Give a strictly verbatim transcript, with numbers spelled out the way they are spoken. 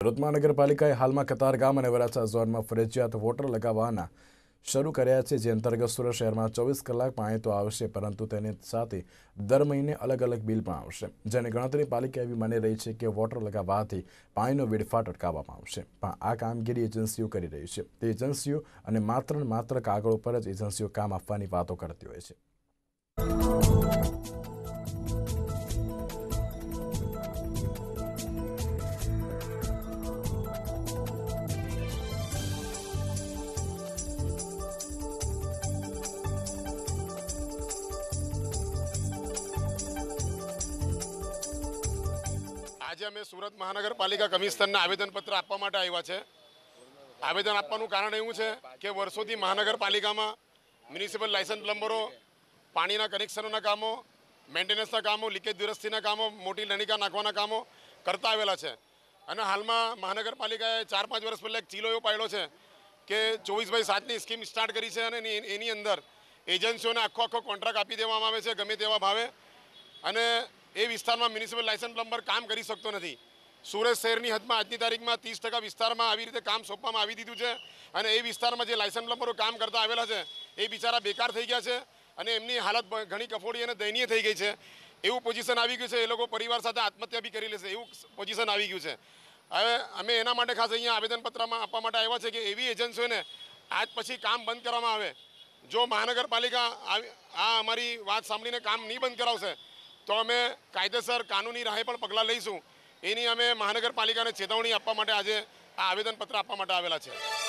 સુરત મહાનગરપાલિકાએ હાલમાં કતારગામ અને વરાછા ઝોનમાં ફરજિયાત વોટર લગાવવાના શરૂ કર્યા છે, જે અંતર્ગત સુરત શહેરમાં ચોવીસ કલાક પાણી તો આવશે, પરંતુ તેની સાથે દર મહિને અલગ અલગ બિલ પણ આવશે, જેની ગણતરી પાલિકા એવી માની રહી છે કે વોટર લગાવવાથી પાણીનો વેડફાટ અટકાવવામાં આવશે. પણ આ કામગીરી એજન્સીઓ કરી રહી છે. તે એજન્સીઓ અને માત્ર ને માત્ર કાગળ ઉપર જ એજન્સીઓ કામ આપવાની વાતો કરતી હોય છે. આજે અમે સુરત મહાનગરપાલિકા કમિશનરને આવેદનપત્ર આપવા માટે આવ્યા છે. આવેદન આપવાનું કારણ એવું છે કે વર્ષોથી મહાનગરપાલિકામાં મ્યુનિસિપલ લાયસન્સ પ્લમ્બરો પાણીના કનેક્શનોના કામો, મેન્ટેનન્સના કામો, લીકેજ દુરસ્તીના કામો, મોટી નળિકા નાખવાના કામો કરતા આવેલા છે. અને હાલમાં મહાનગરપાલિકાએ ચાર પાંચ વર્ષ પહેલાં એક ચીલો એવો પાડ્યો છે કે ચોવીસ બાય સાતની સ્કીમ સ્ટાર્ટ કરી છે અને એની અંદર એજન્સીઓને આખો આખો કોન્ટ્રાક્ટ આપી દેવામાં આવે છે ગમે તેવા ભાવે, અને એ વિસ્તારમાં મ્યુનિસિપલ લાયસન્સ પ્લમ્બર કામ કરી શકતો નથી. સુરત શહેરની હદમાં આજની તારીખમાં ત્રીસ ટકા વિસ્તારમાં આવી રીતે કામ સોંપવામાં આવી દીધું છે, અને એ વિસ્તારમાં જે લાયસન્સ પ્લમ્બરો કામ કરતા આવેલા છે એ બિચારા બેકાર થઈ ગયા છે અને એમની હાલત ઘણી કફોડી અને દયનીય થઈ ગઈ છે. એવું પોઝિશન આવી ગયું છે, એ લોકો પરિવાર સાથે આત્મહત્યા બી કરી લેશે એવું પોઝિશન આવી ગયું છે. હવે અમે એના માટે ખાસ અહીંયા આવેદનપત્રમાં આપવા માટે આવ્યા છે કે એવી એજન્સીઓને આજ પછી કામ બંધ કરવામાં આવે. જો મહાનગરપાલિકા આ અમારી વાત સાંભળીને કામ નહીં બંધ કરાવશે તો અમે કાયદેસર કાનૂની રાહે પણ પગલાં લઈશું. એની અમે મહાનગરપાલિકાને ચેતવણી આપવા માટે આજે આ આવેદનપત્ર આપવા માટે આવેલા છે.